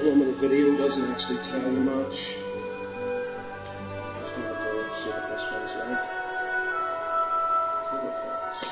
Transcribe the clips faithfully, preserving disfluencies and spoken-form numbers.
one with the video doesn't actually tell you much. Just gonna go and see what this one's like. Two effects.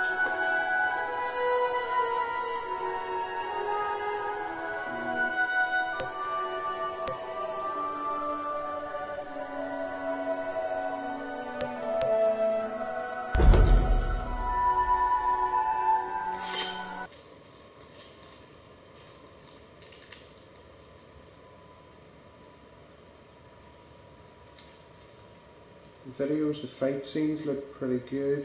The videos, the fight scenes look pretty good.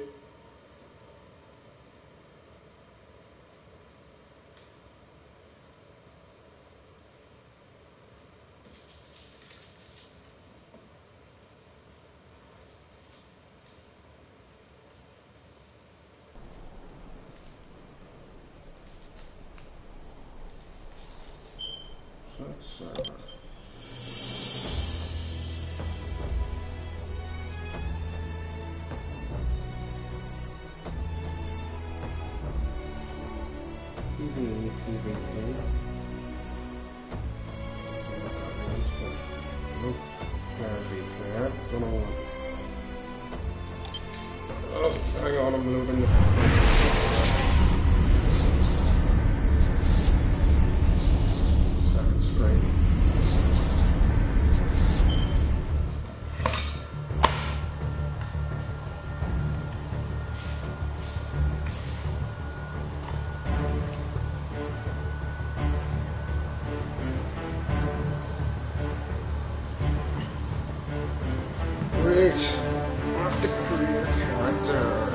So that's uh, P V E, P V P. What that means, but nope. Player v player. Don't know what. Oh, hang on, I'm loading the. Second screen. Great. Have to create a character.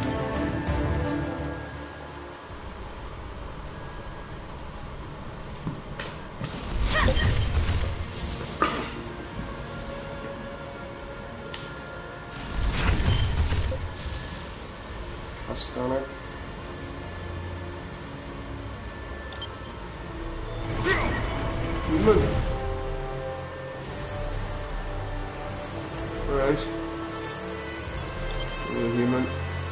Cast on it. Human. Right. You're a human.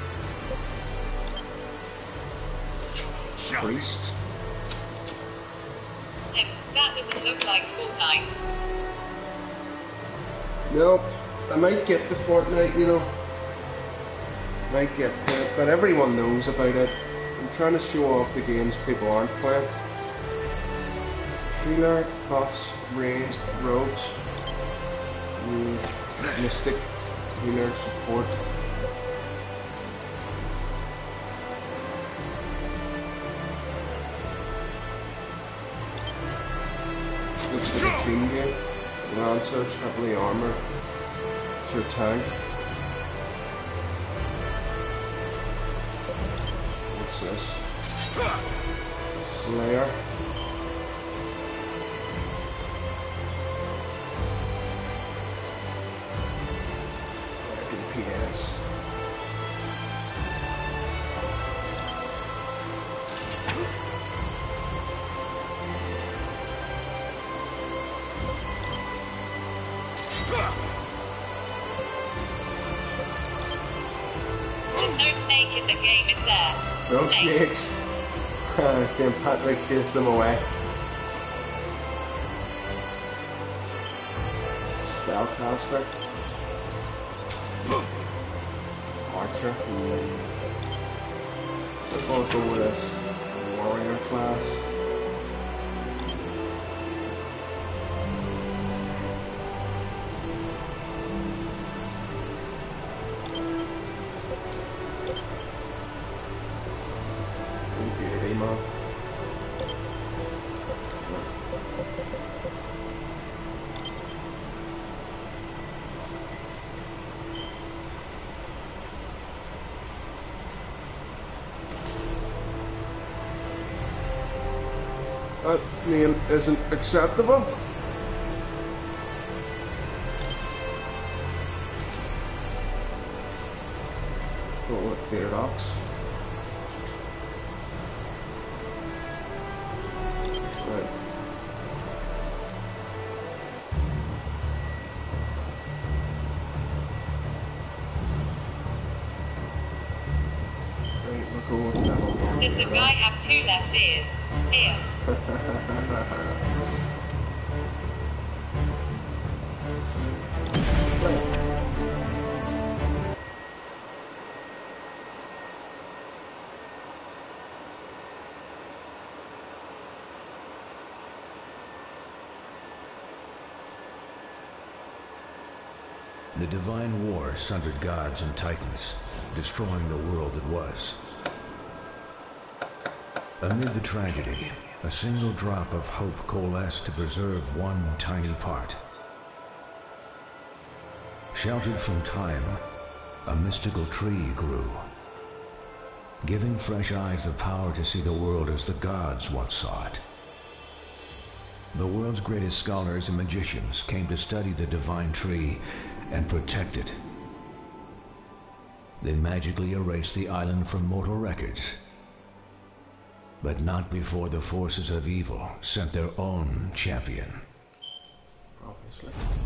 Priest. Um, that doesn't look like Fortnite. Nope. I might get to Fortnite, you know. Might get to it, but everyone knows about it. I'm trying to show off the games people aren't playing. Healer, buffs, ranged, rogues, mm, mystic, healer, support. Looks like a team game. Lancers, heavily armored. It's your tank. What's this? Slayer. P S. There's no snake in the game, is there? No snakes. Saint Patrick chased them away. Spellcaster. Archer. We're going to go with this warrior class. Beauty, man. That name isn't acceptable. Let's go with Tera. Right. Right, we'll go with level one. Does the guy have two left ears? Ear. The divine war sundered gods and titans, destroying the world that was. Amid the tragedy, a single drop of hope coalesced to preserve one tiny part. Sheltered from time, a mystical tree grew, giving fresh eyes the power to see the world as the gods once saw it. The world's greatest scholars and magicians came to study the divine tree and protect it. They magically erased the island from mortal records, but not before the forces of evil sent their own champion. Obviously.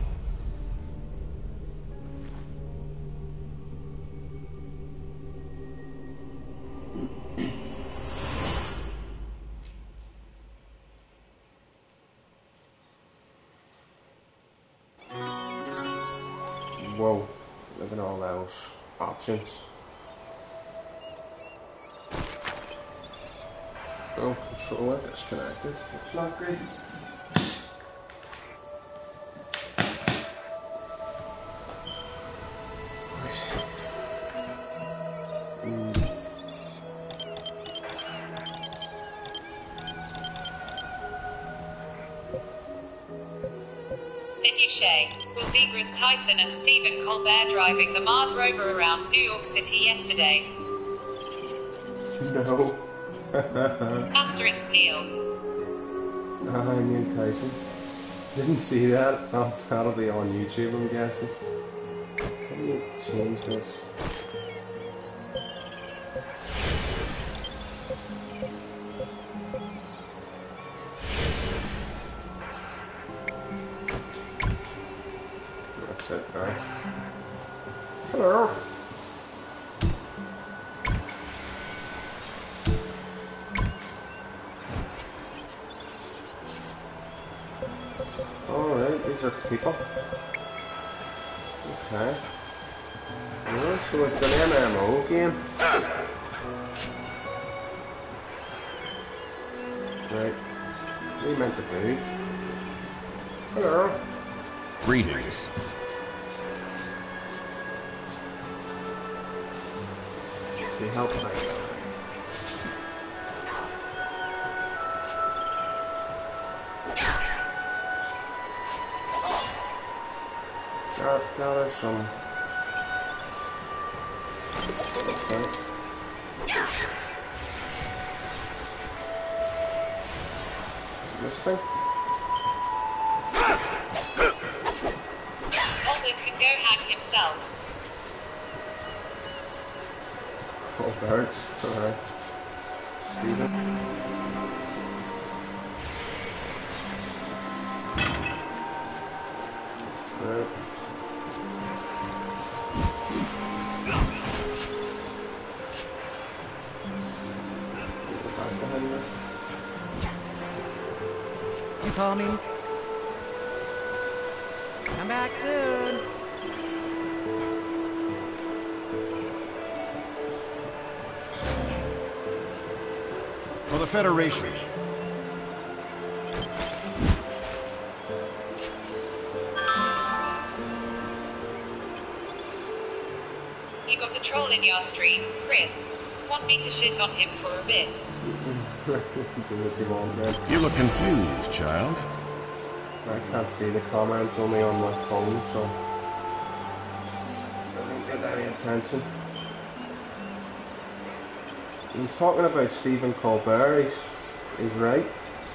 Whoa, look at all those options. Oh, controller disconnected. It's not great. Did you say, Will deGrasse Tyson and Stephen Colbert driving the Mars rover around New York City yesterday? No. Asterisk Neil. Ah, Neil Tyson. Didn't see that. Oh, that'll be on YouTube, I'm guessing. How do you change this? That's it now. Hello. Alright, these are people. Okay. Yeah, so it's an M M O game. Right. What are you meant to do? Hello. Greetings. To help my guy. Gather some. Okay. This thing? Alden can go hang himself. Oh, birds. Alright. Steven. Right. You call me? Come back soon. For the Federation. You got a troll in your stream, Chris. Want me to shit on him for a bit? Do what you want, man. You look confused, child. I can't see the comments only on my phone, so I don't get any attention. He's talking about Stephen Colbert, he's, he's right.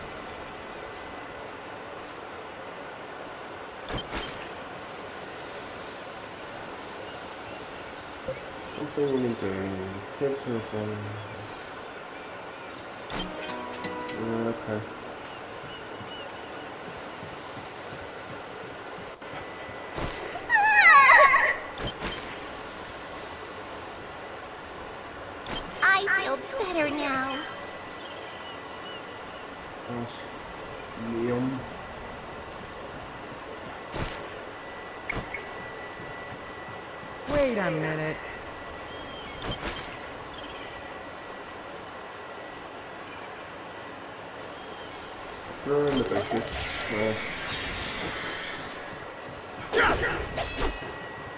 Something we need to do. Kids are fun. Yeah, okay. I feel better now. That's Liam. Wait a minute. Throw in the bushes. Right.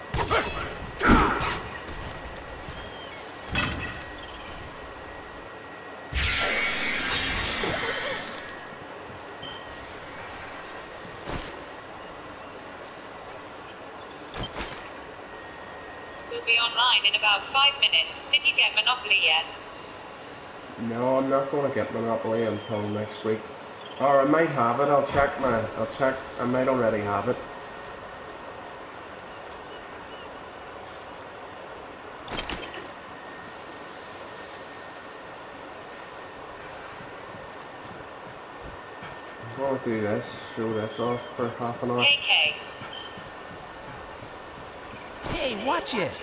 online in about five minutes. Did you get Monopoly yet? No, I'm not going to get Monopoly until next week. Or I might have it. I'll check my. I'll check. I might already have it. I'm going to do this. Show this off for half an hour. K K. Hey, watch it!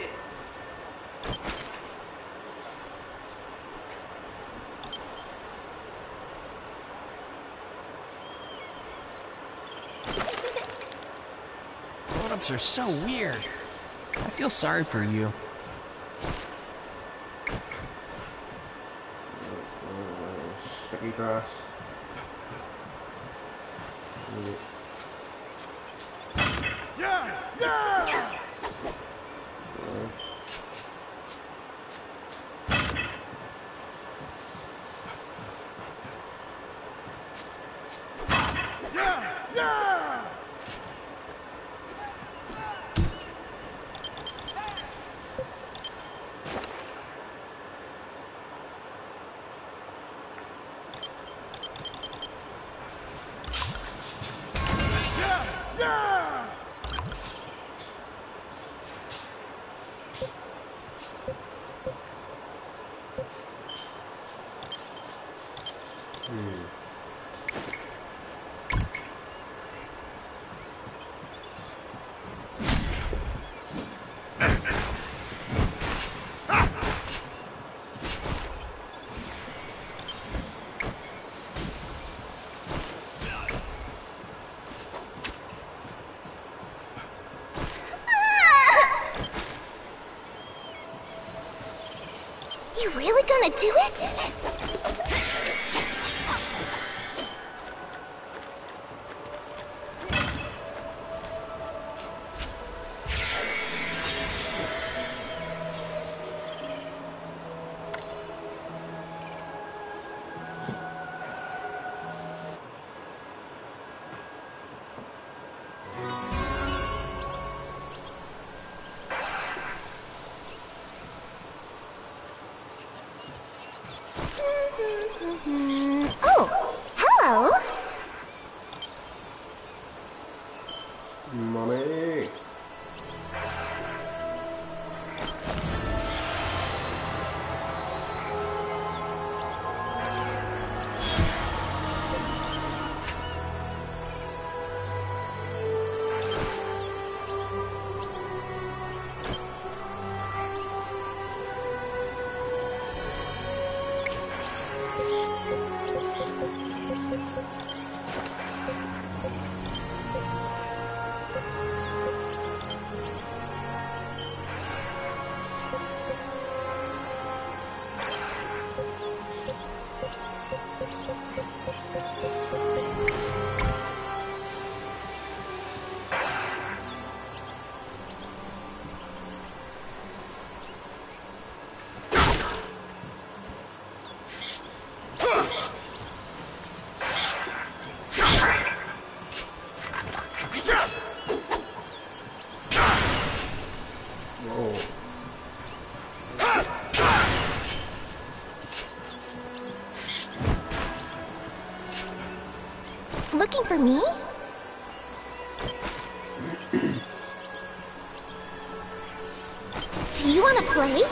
Grown-ups are so weird. I feel sorry for you. Sticky grass. Yeah! Yeah! Yeah! Yeah! Yeah! Hmm. You really gonna do it? Oh, hello. Money. Whoa. Looking for me? Do you want to play?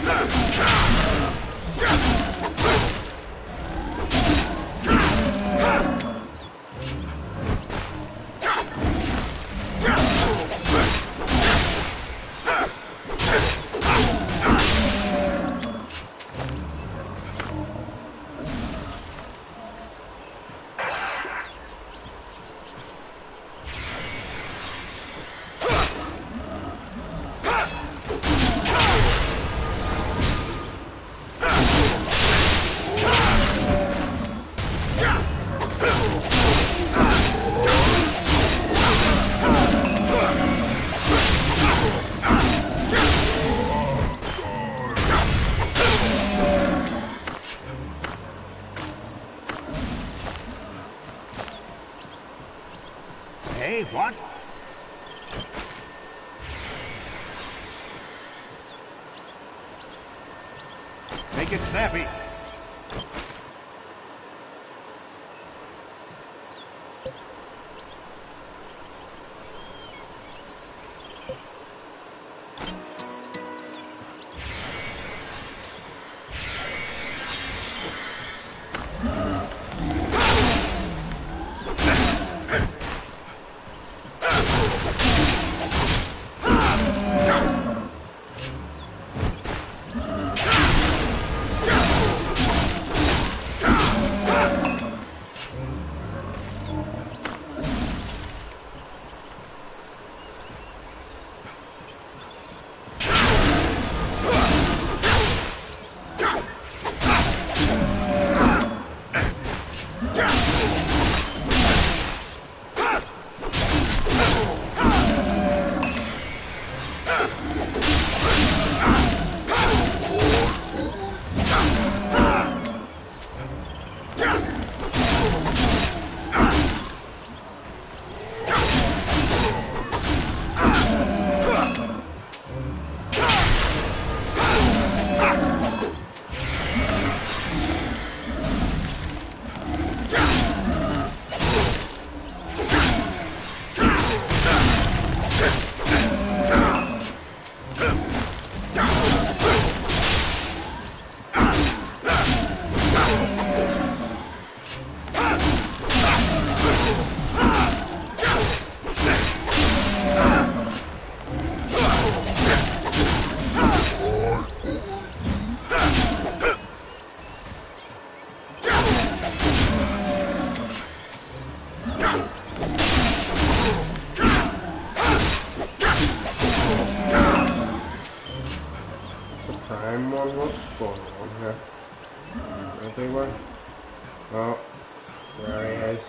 Hey, what? Make it snappy. Prime one, what's going on here? Where they were? Oh, there he is.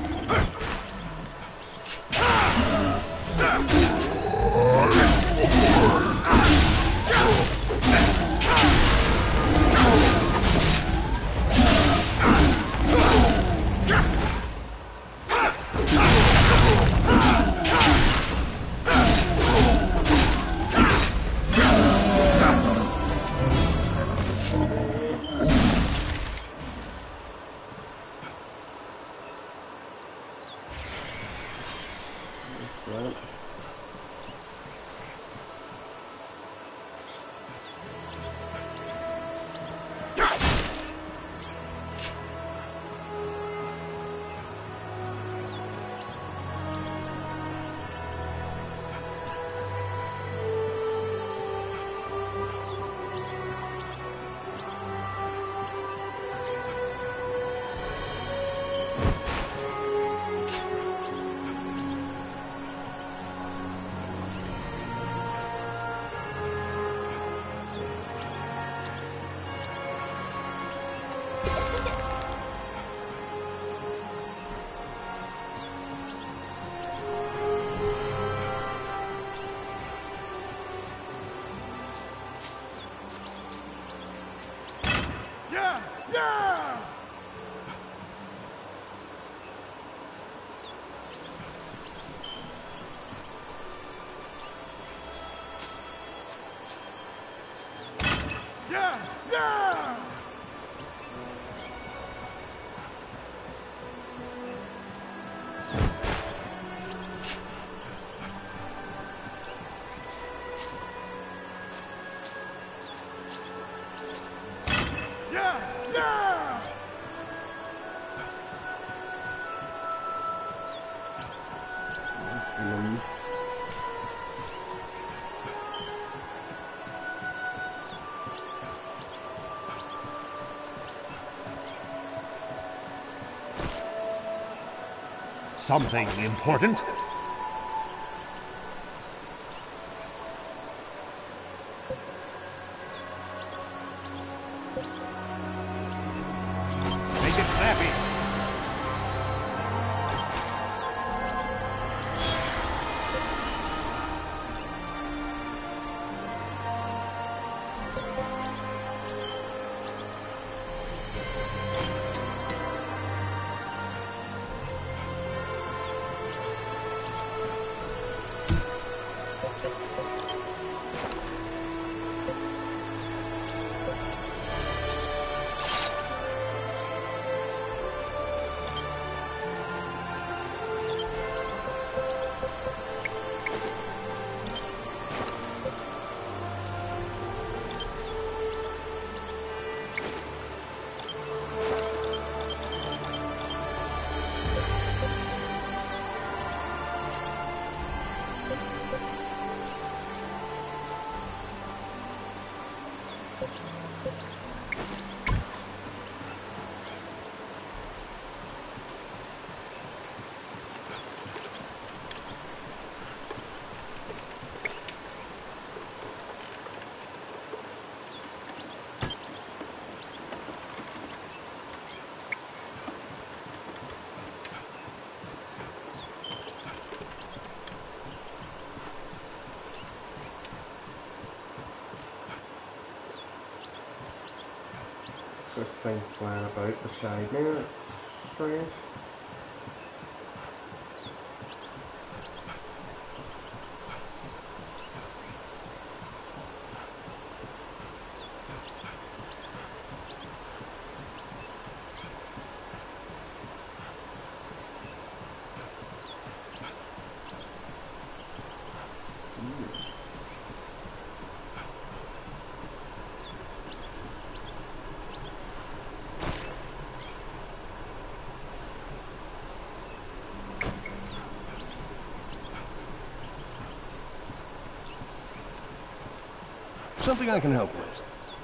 Right. Yeah! Yeah! Yeah! Yeah! something important. Make it snappy. This thing flying about beside me, that's strange. Something I can help with.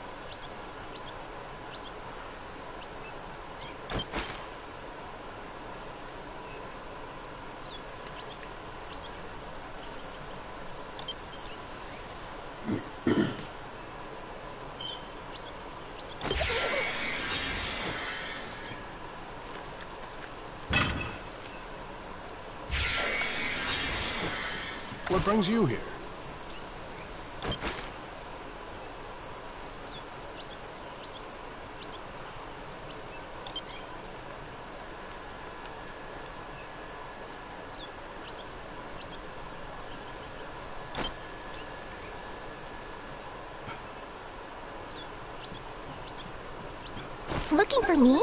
What brings you here? Looking for me?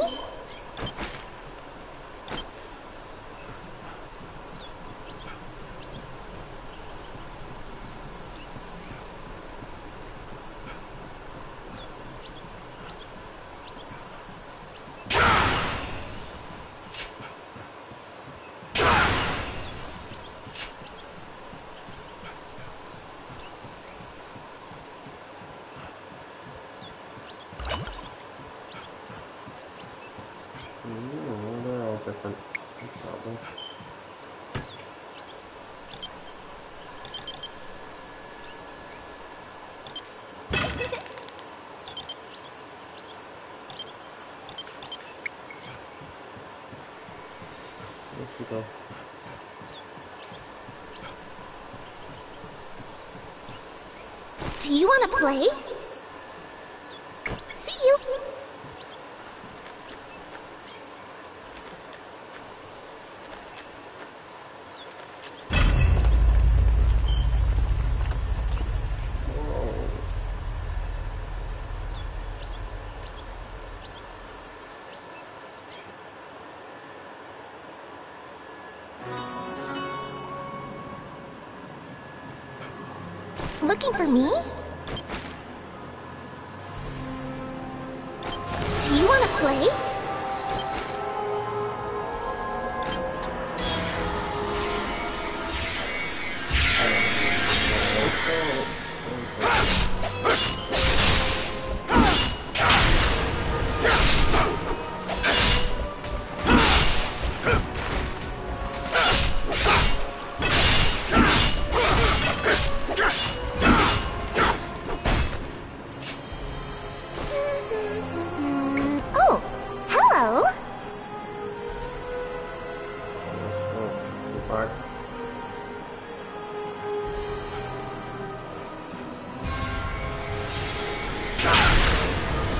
Mm, they're all different. Exactly. Where'd she go? Do you want to play? See you. Looking for me? Do you want to play?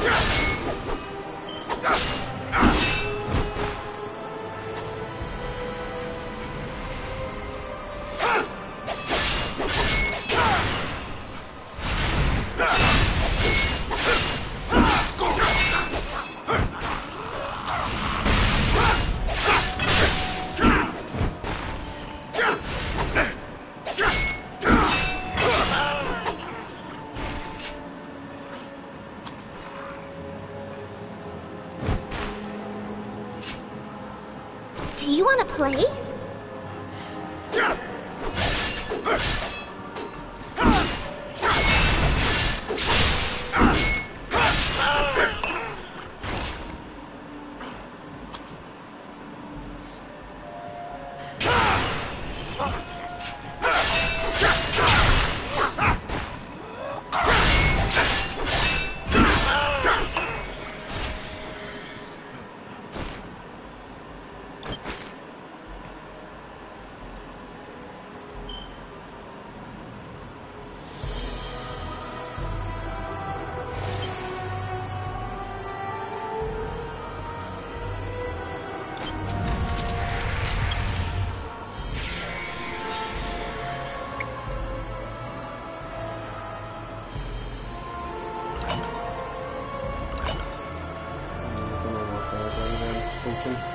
Do you want to play? Potions.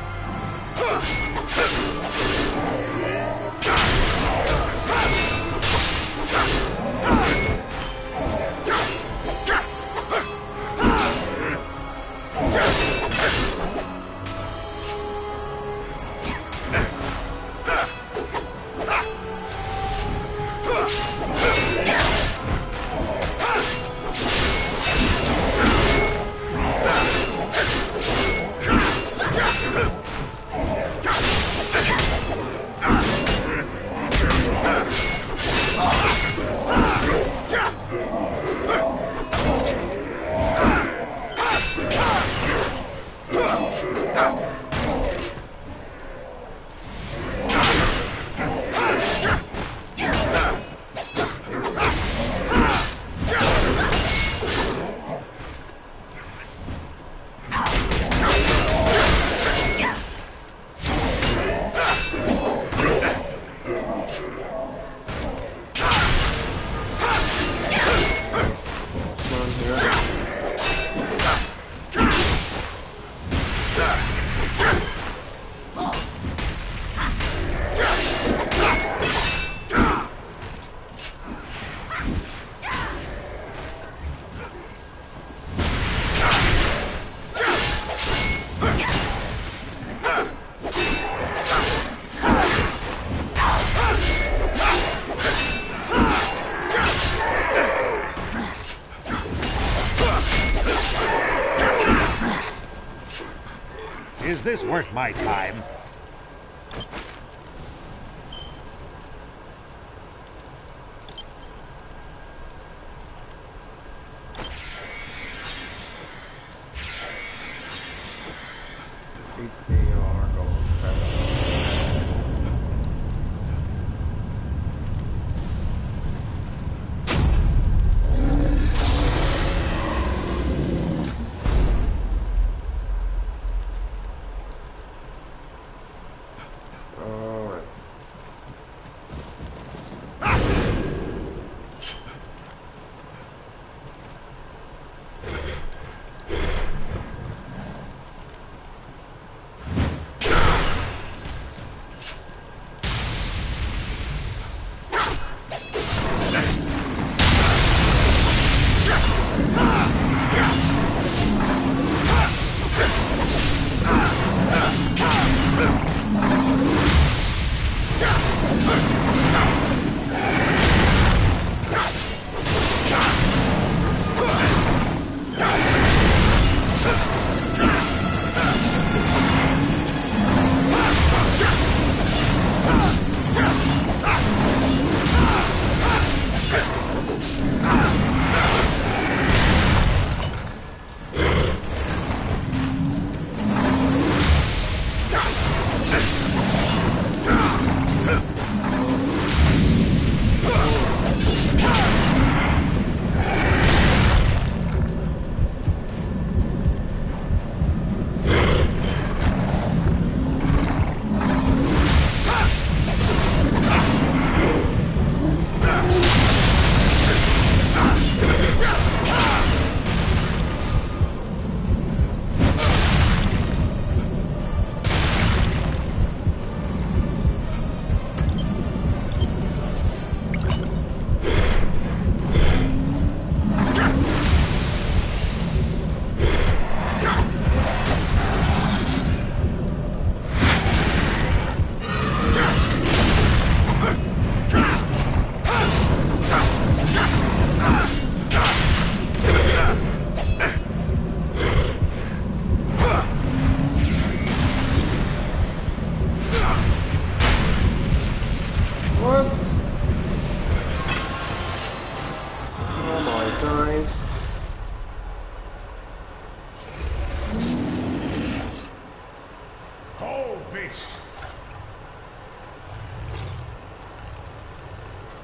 Is this worth my time? Defeat the Argo.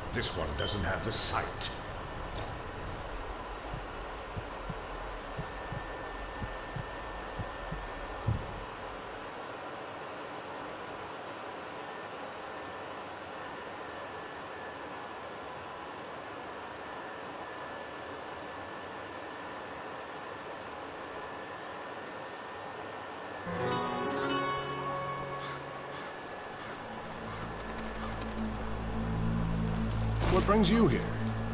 This one doesn't have the sight. What brings you here?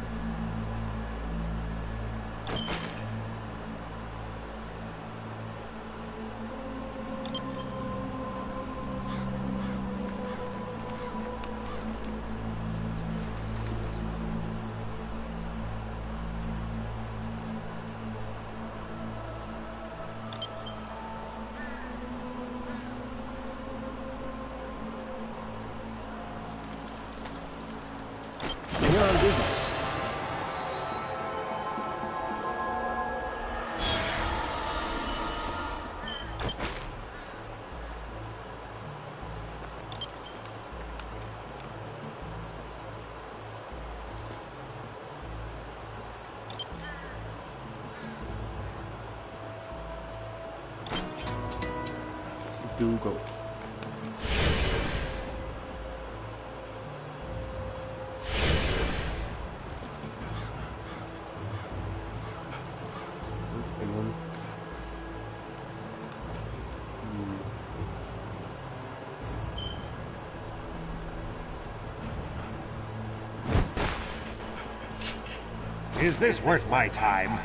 Here on business. Do go. Anyone? Is this worth my time?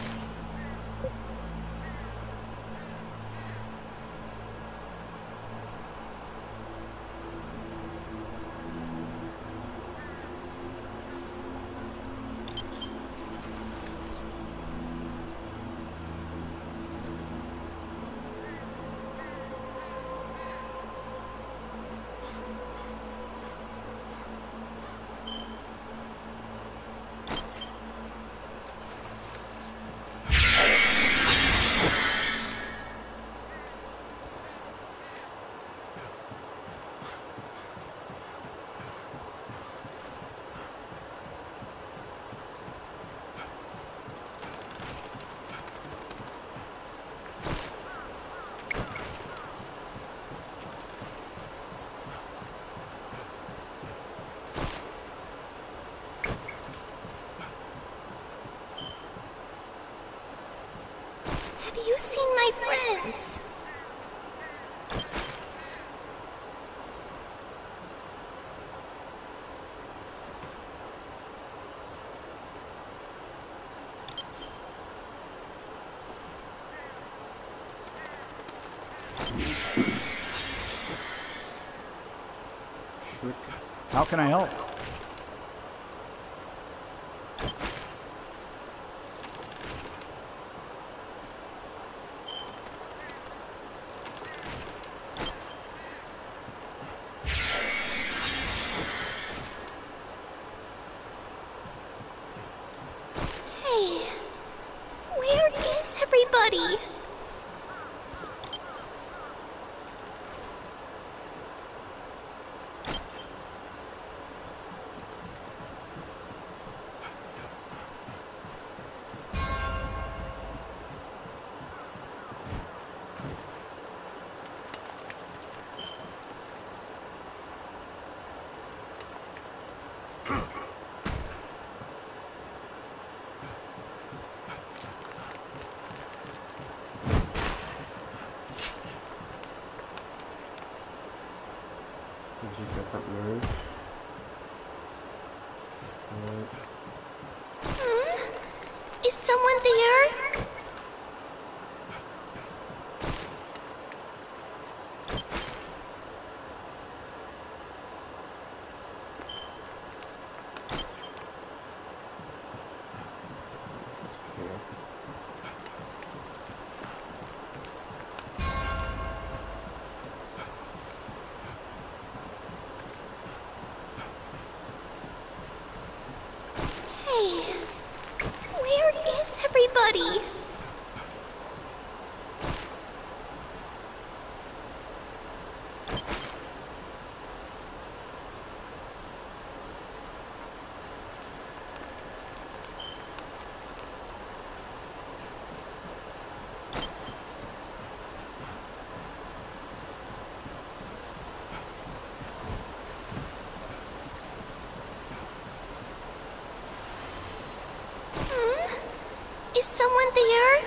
Have you seen my friends? Trick. How can I help? Hey, where is everybody? There's a different move. Right. Hmm? Is someone there? It's here. Hey, where is everybody? someone there?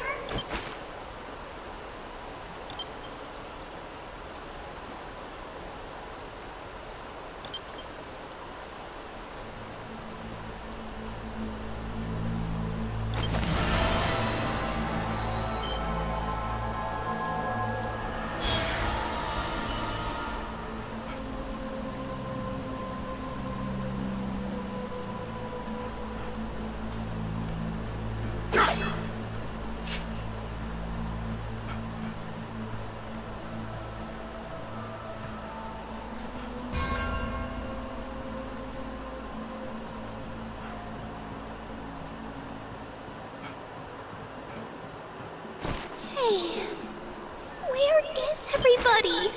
Hey, where is everybody?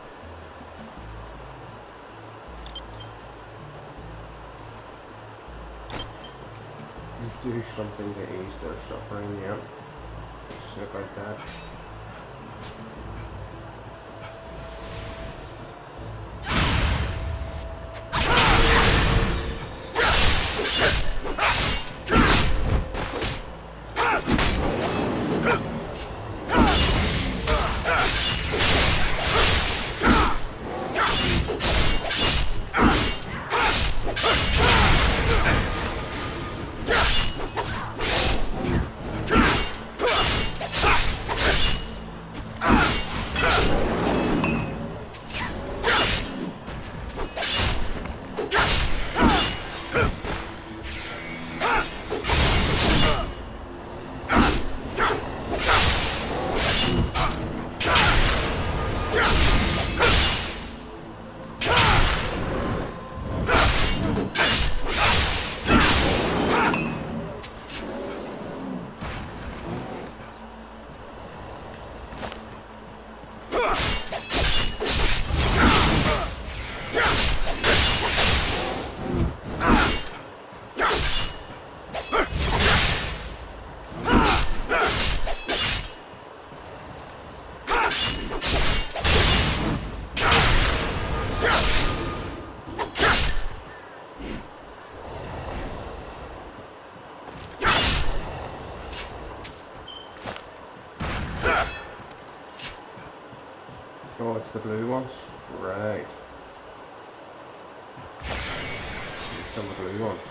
Do something to ease their suffering, yeah. Shit about that. Oh, it's the blue ones? Right. Some of the blue ones.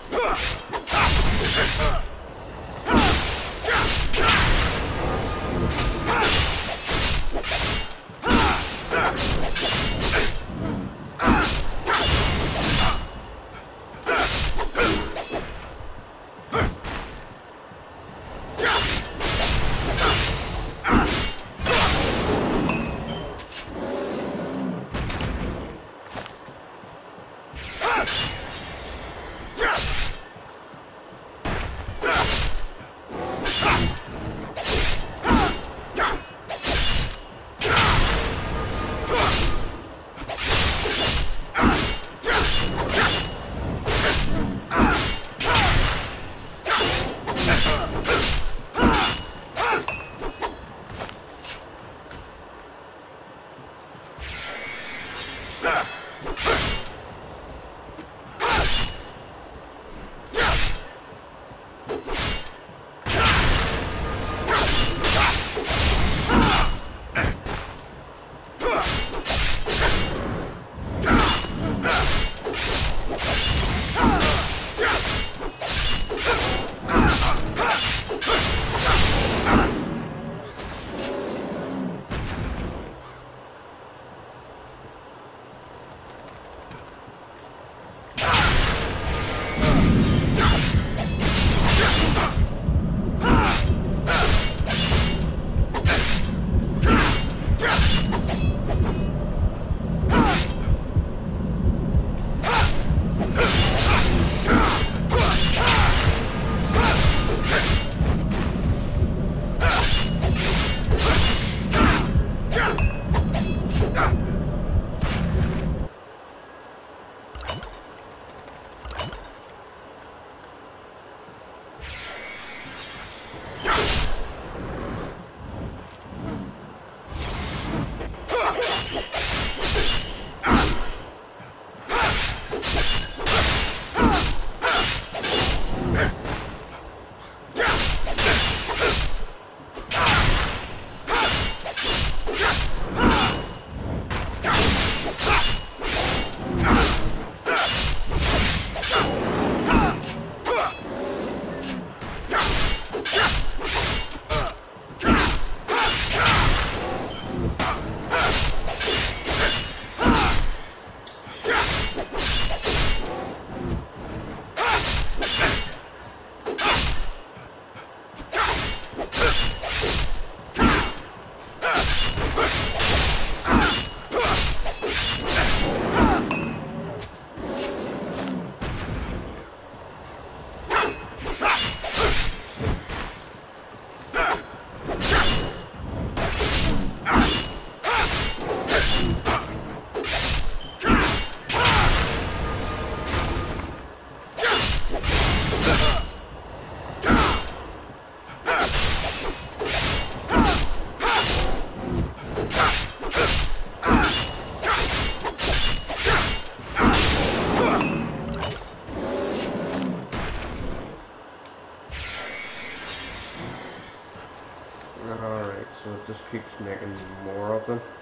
Alright, so it just keeps making more of them.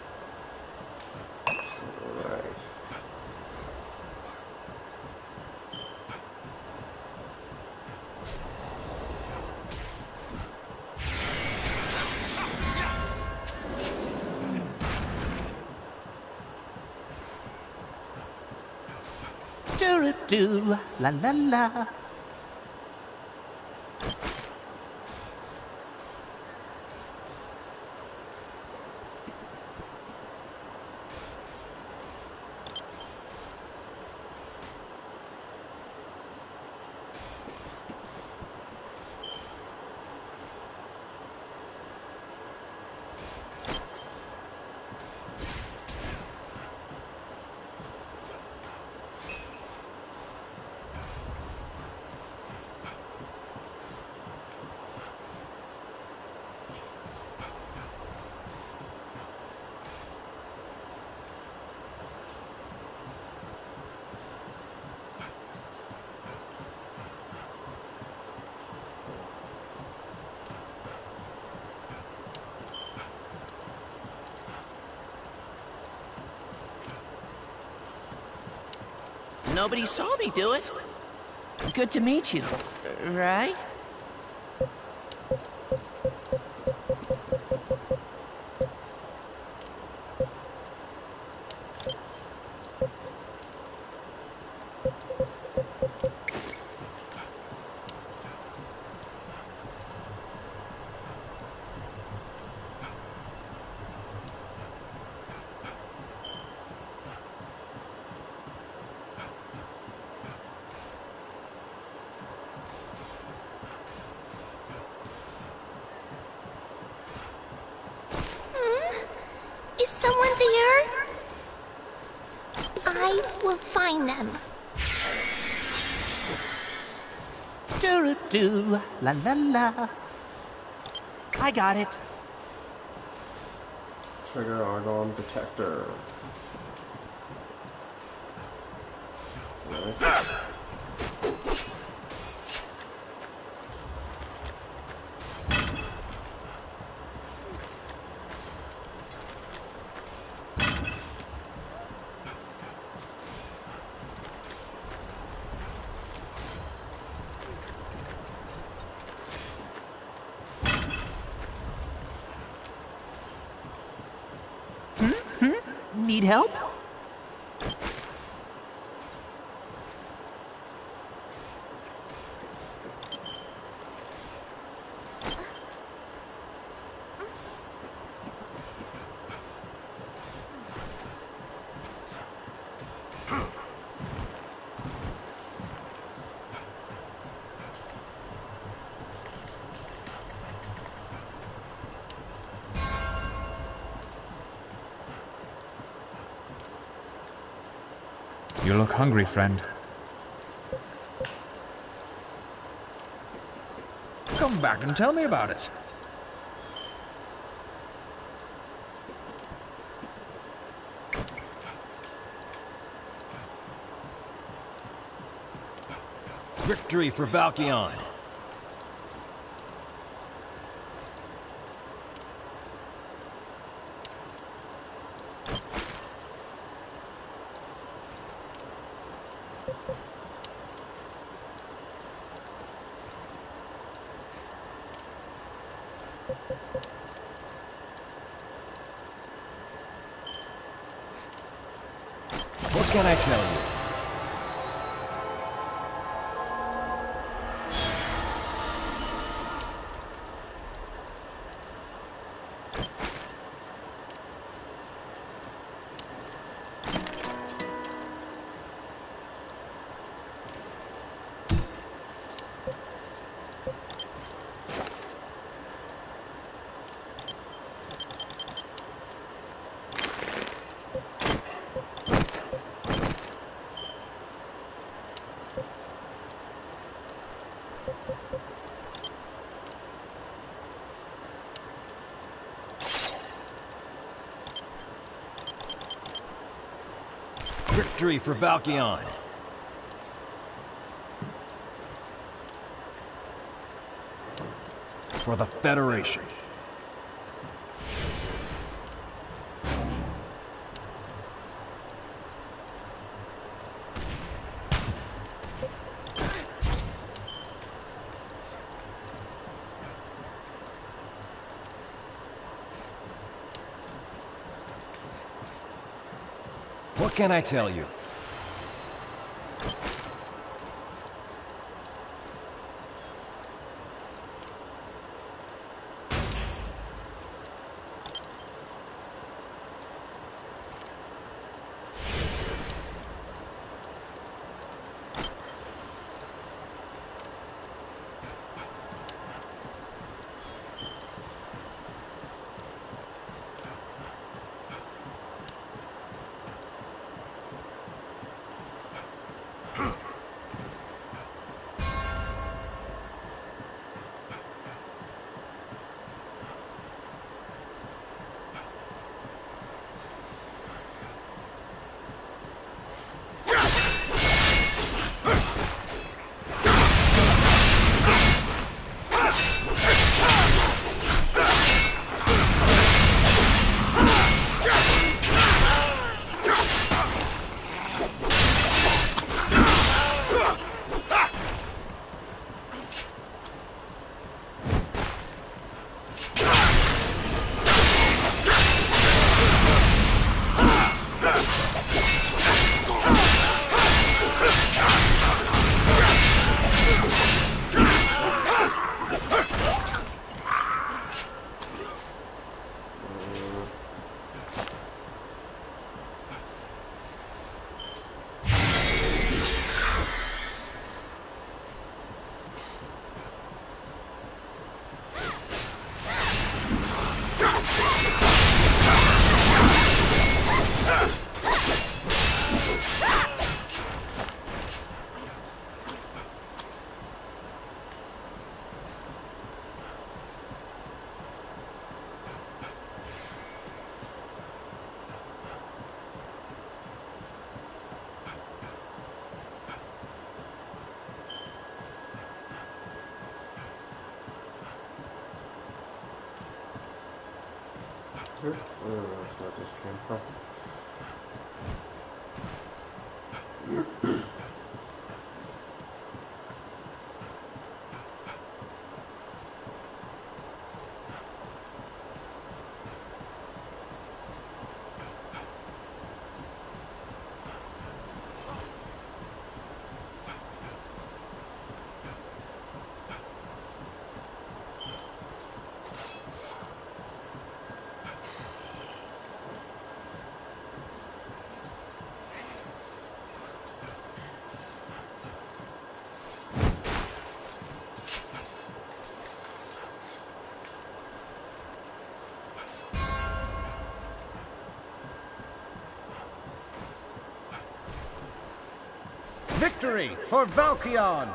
Alright. Do la la la. Nobody saw me do it. Good to meet you, right? Is someone there? I will find them. Do do la la la. I got it. Trigger argon detector. Right. Need help? You look hungry, friend. Come back and tell me about it. Victory for Valkion. What can I tell you? Victory for Valkion. For the Federation. What can I tell you? I don't know where this came from. Victory for Valkion!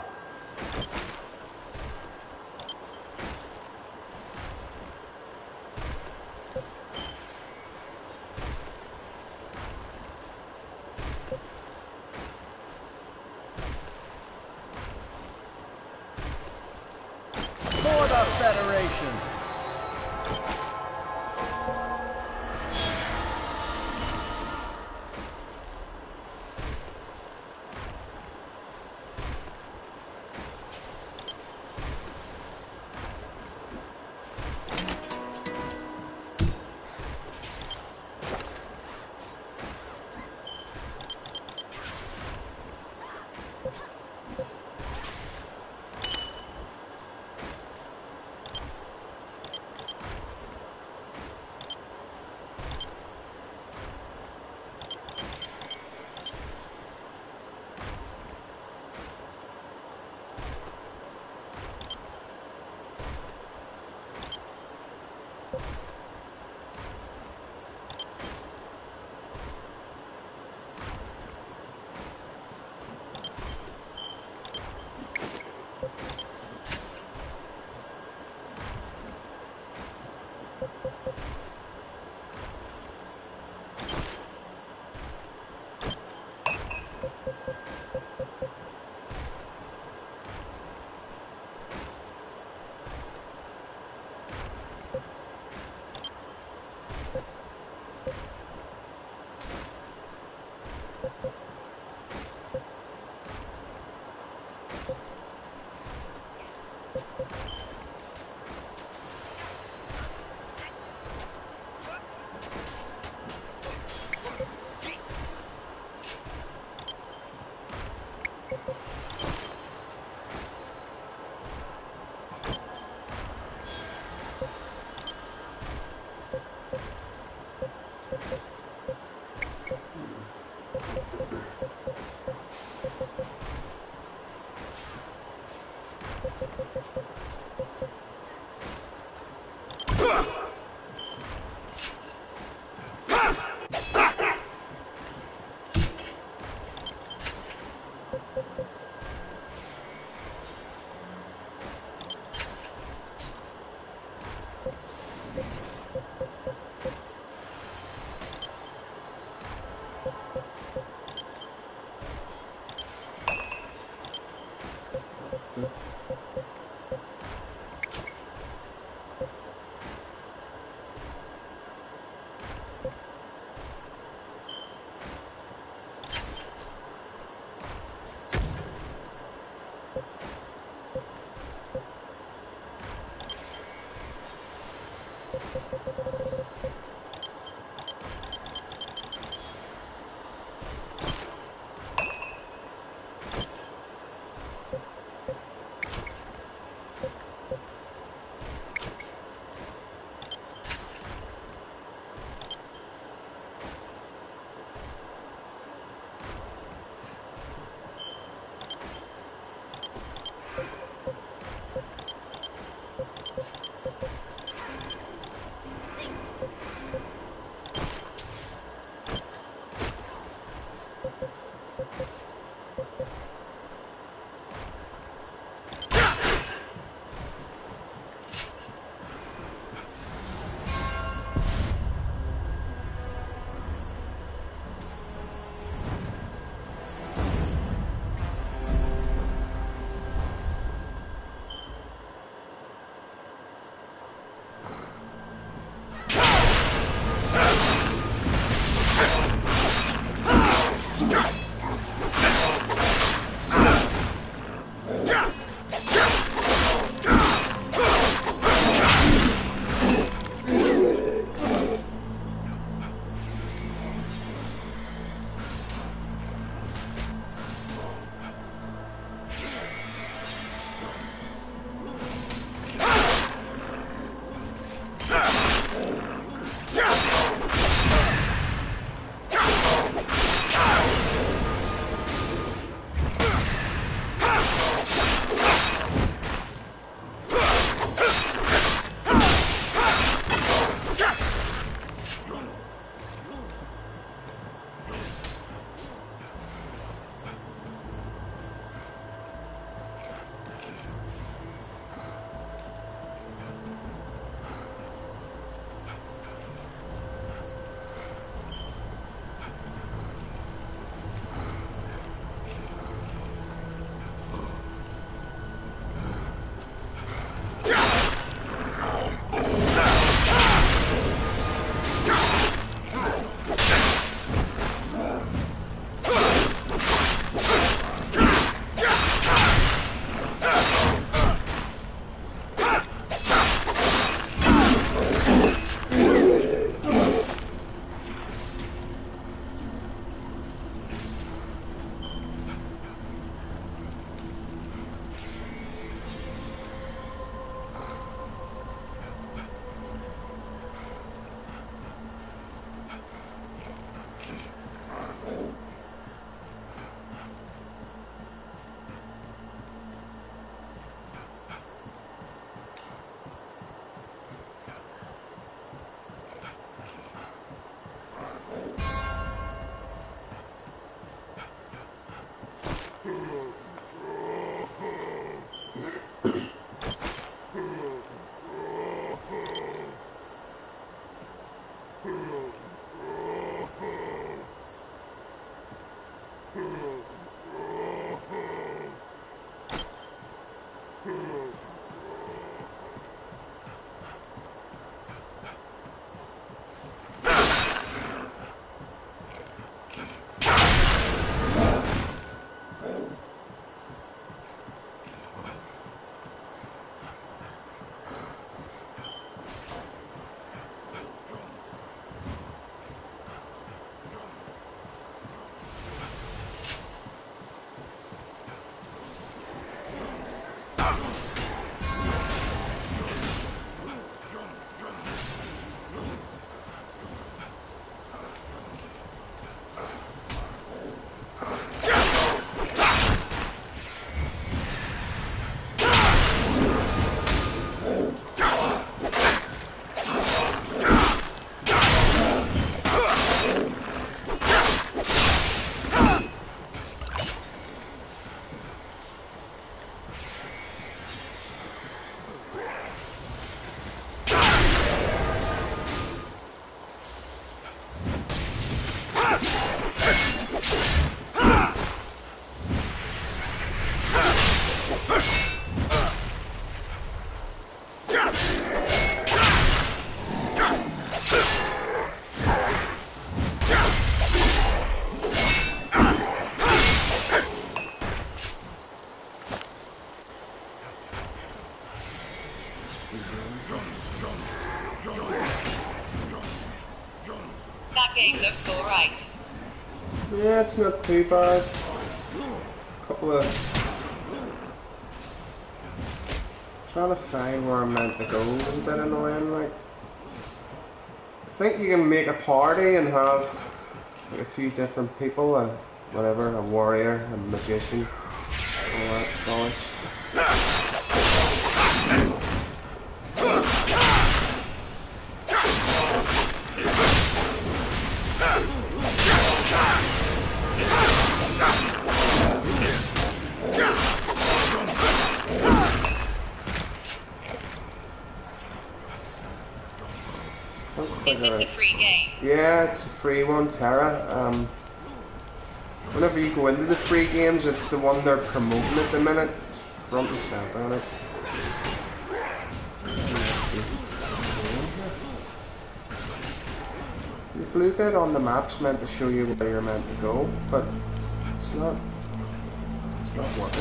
For the Federation! That game looks alright. Yeah, it's not too bad. Couple of trying to find where I'm meant to go is a bit annoying. Like, I think you can make a party and have like, a few different people, a whatever, a warrior, a magician, all that bollocks. Is this a free game? Yeah, it's a free one, Tera. Um, whenever you go into the free games, it's the one they're promoting at the minute. It's front and center on it. The blue bit on the map's meant to show you where you're meant to go, but it's not. It's not working.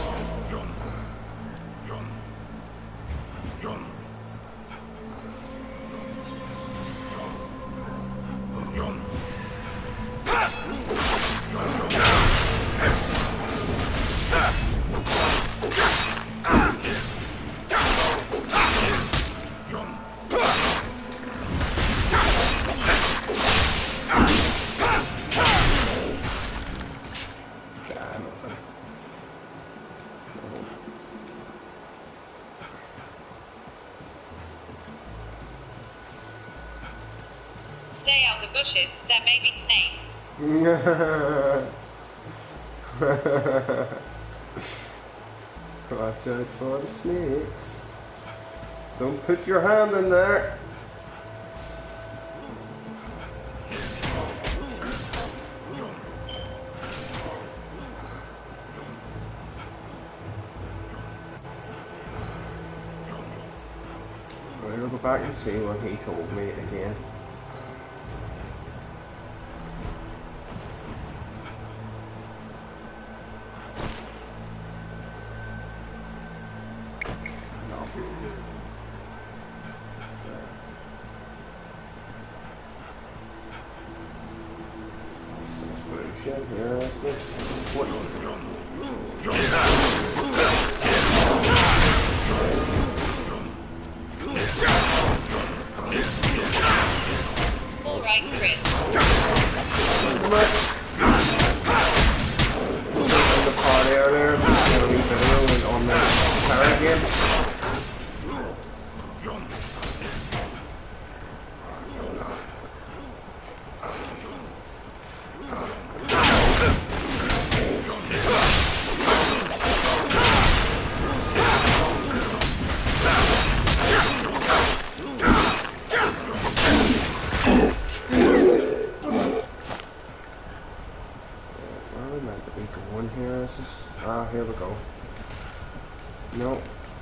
Stay out the bushes, there may be snakes. Watch out for the snakes. Don't put your hand in there. Right, I'll go back and see what he told me again. Shit, here, that's good. What? All right, Chris. In the party earlier, we did a wee video on the Tera game. Ah, here we go. No.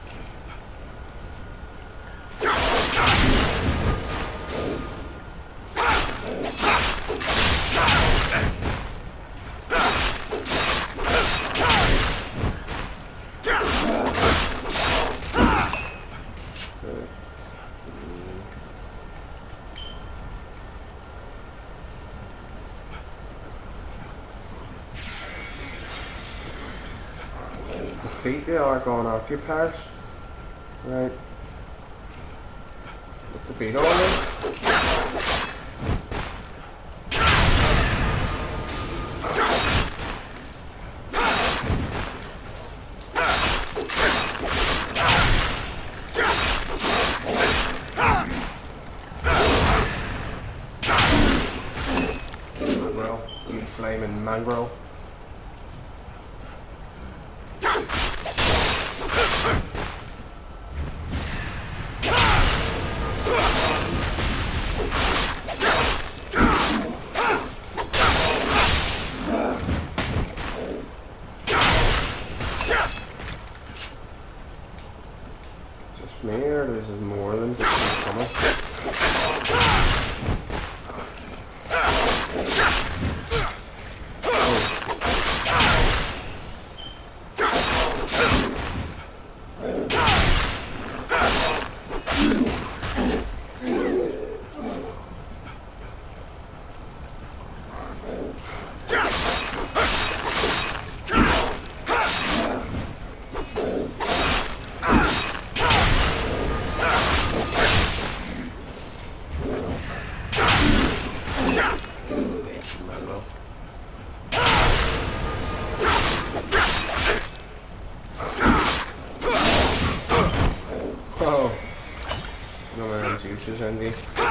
Defeat the Argon occupiers. Right. Put the beat on it. Mongrel. You flaming mongrel. Just me, or there's more than just me coming? and juices into you.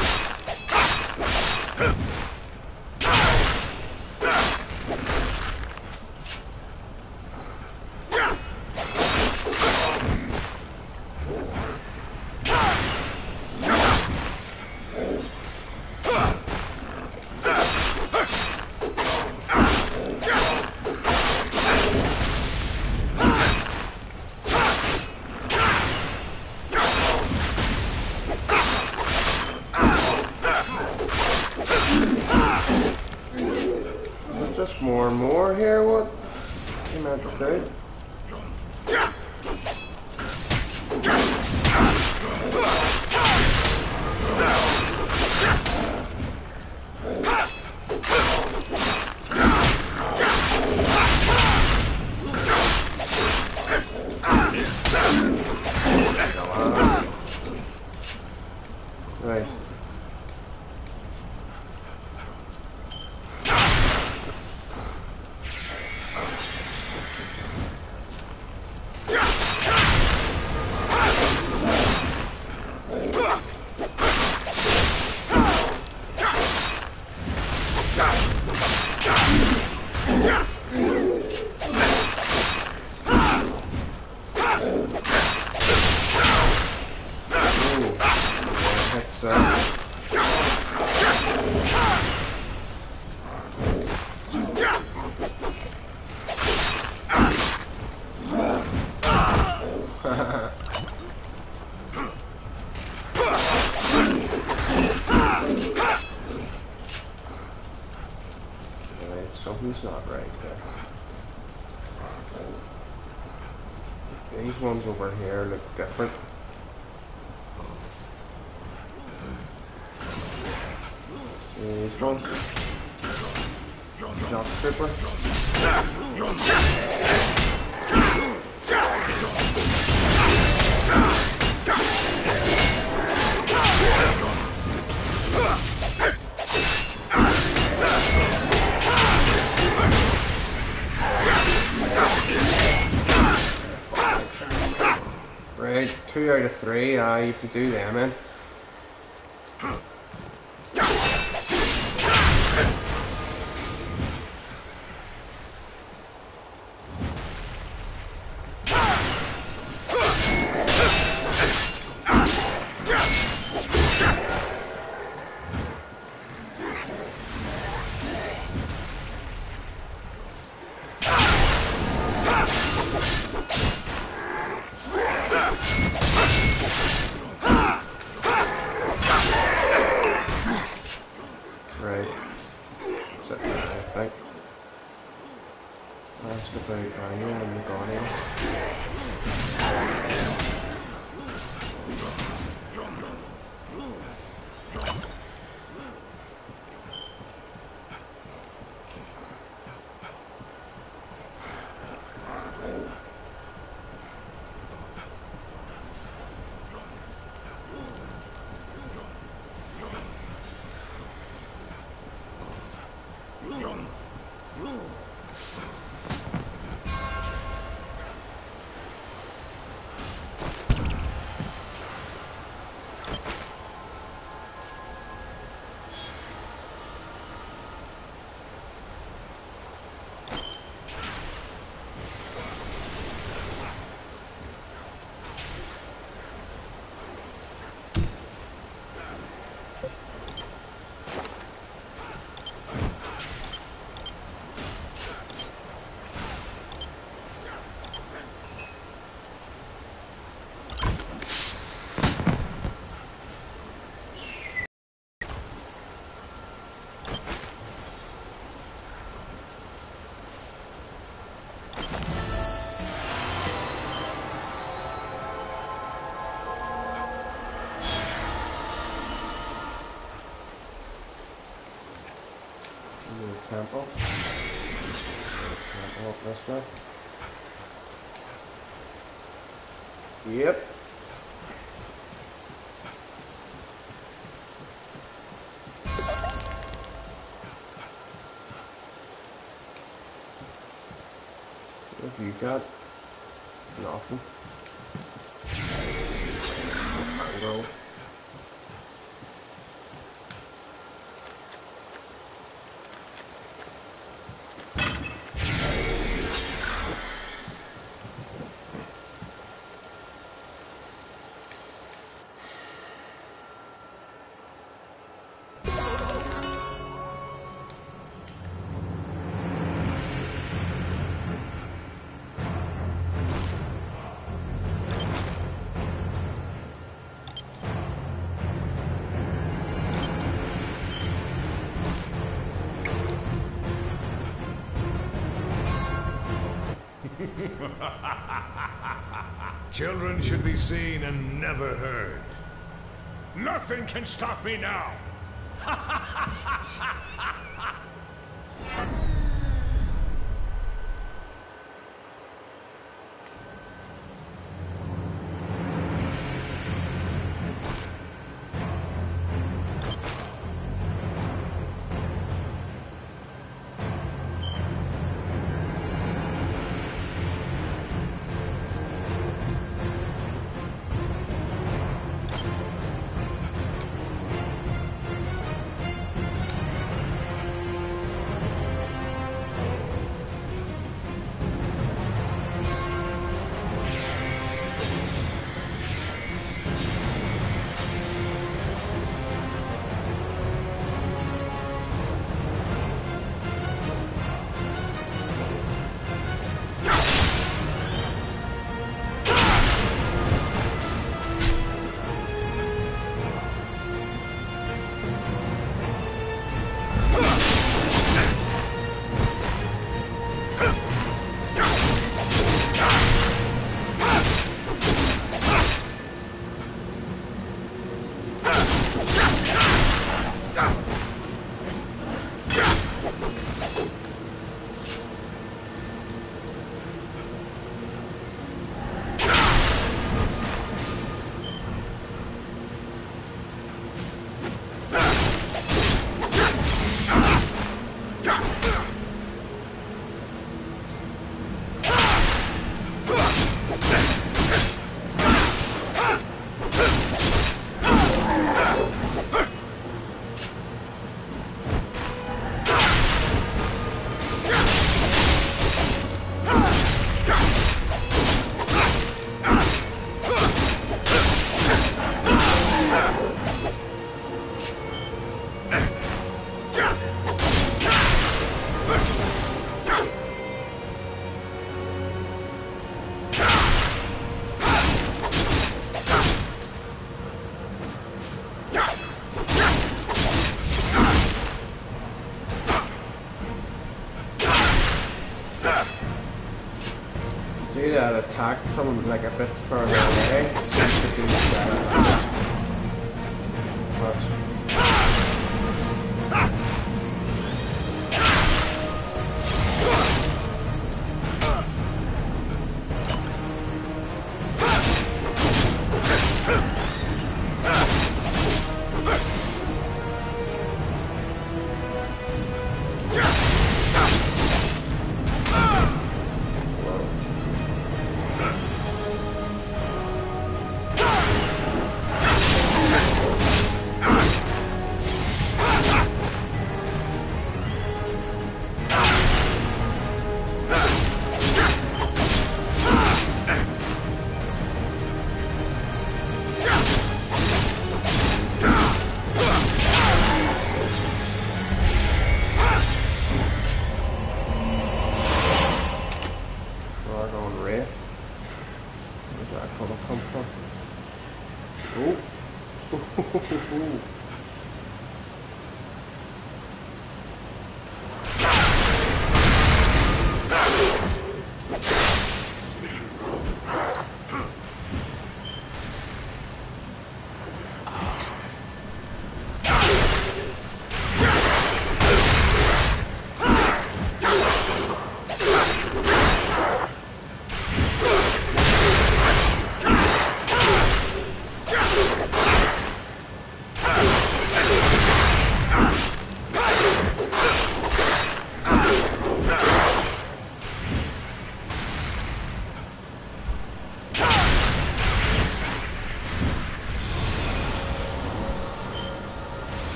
Just more and more here, what you meant to do? Right. So something's not right here. These ones over here look different. These ones. Shock trooper. Right, two out of three, ah, uh, you can do them, man. Temple. Temple up this way. Yep. What have you got? Nothing. Mango. Children should be seen and never heard. Nothing can stop me now. Do that attack from like a bit further away. It seems to do better damage. But Ah!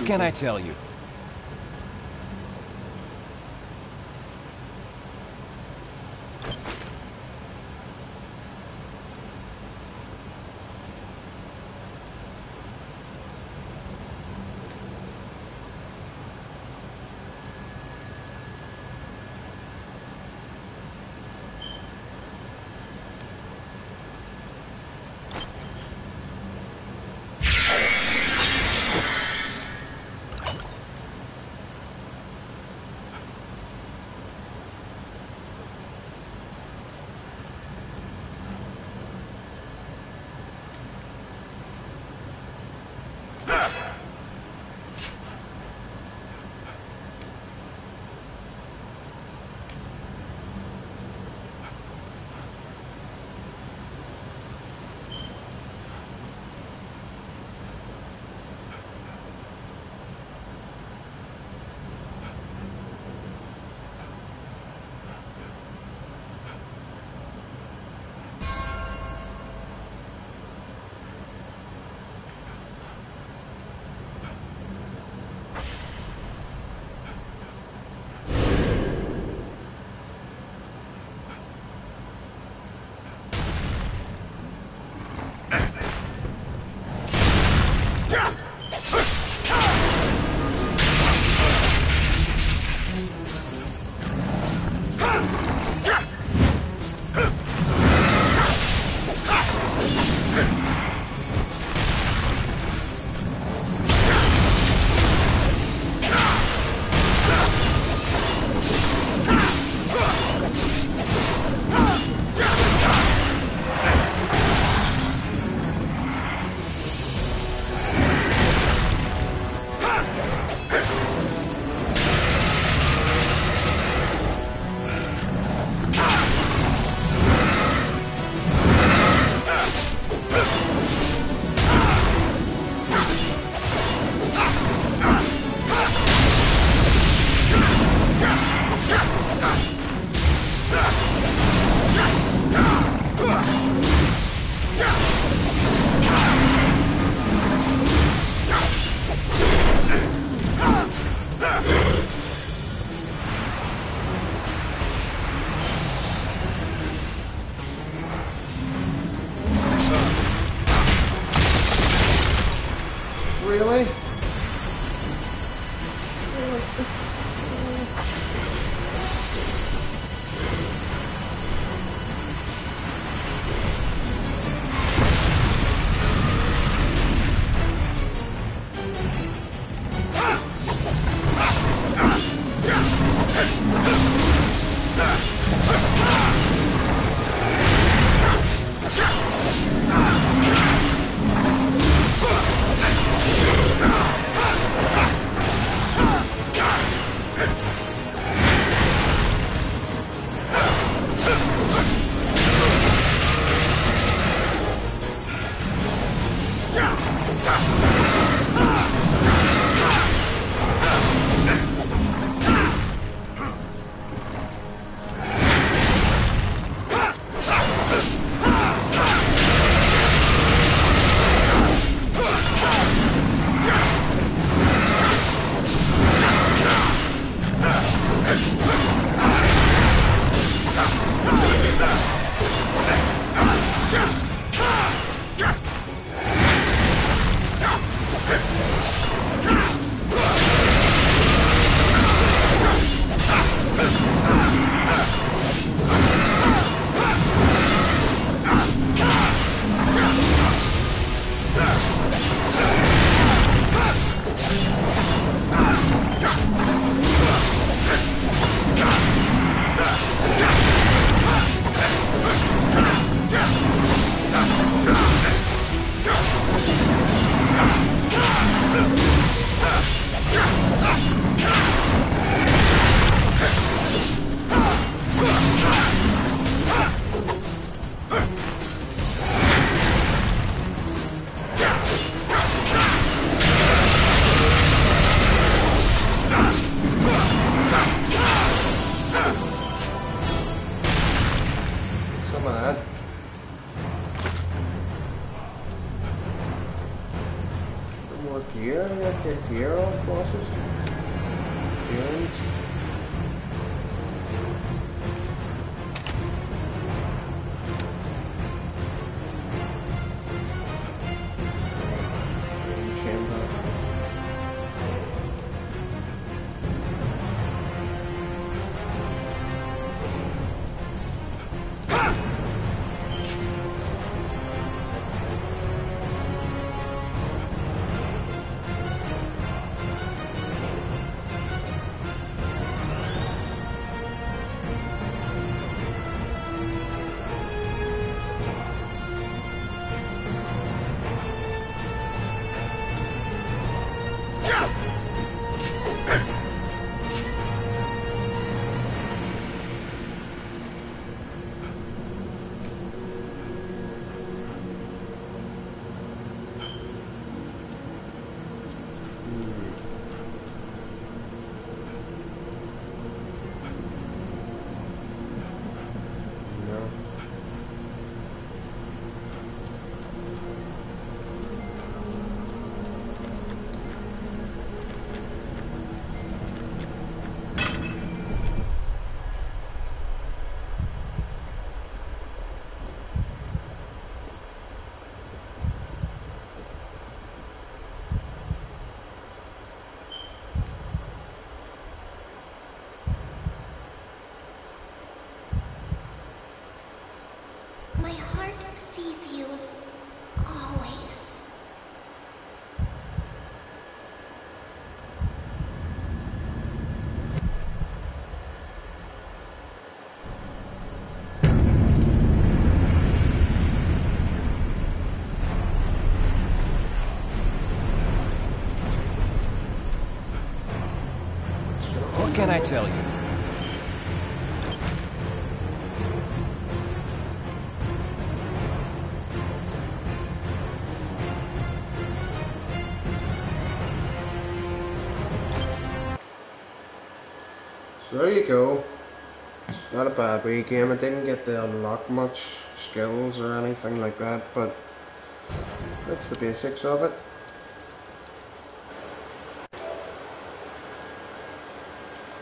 What can I tell you? Really? bosses. Errands. Chamber. My heart sees you. Always. What can I tell you? So there you go. It's not a bad wee game. I didn't get to unlock much skills or anything like that, but that's the basics of it.